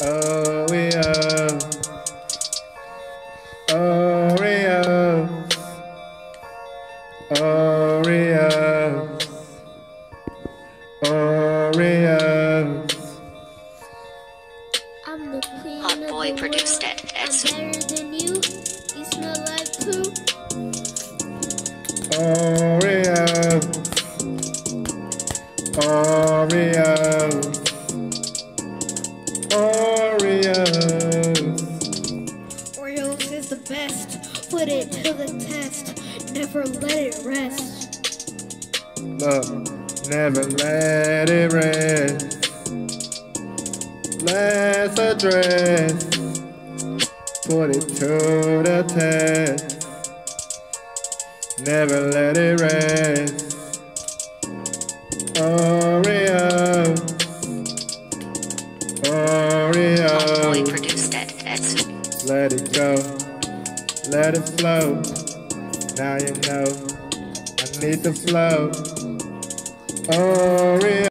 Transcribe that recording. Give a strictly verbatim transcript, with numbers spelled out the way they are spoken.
Oreos, Oreos, Oreos, Oreos. I'm the queen Hot of boy the produced world. it. I'm It's better than you. You smell like poo. Oreos, Oreos, Oreos. Oreos is the best. Put it to the test. Never let it rest. Look, never let it rest. Let's address. Put it to the test. Never let it rest. Oreos, Hot boy Oreos. produced it. It's Let it go, let it flow. Now you know I need to flow. Oreos.